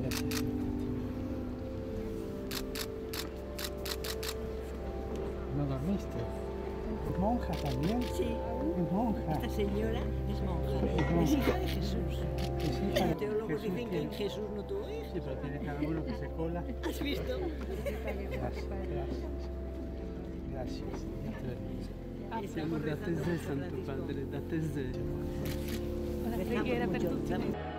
¿No dormiste? ¿Es monja también? Sí. Es monja. Esta señora es monja. Es hija de Jesús. Los teólogos dicen que en Jesús no tuvo hijos. Sí, pero tiene cada uno que se cola. ¿Has visto? Gracias. Gracias. Estamos rezando por Francisco. La preghiera per tutti.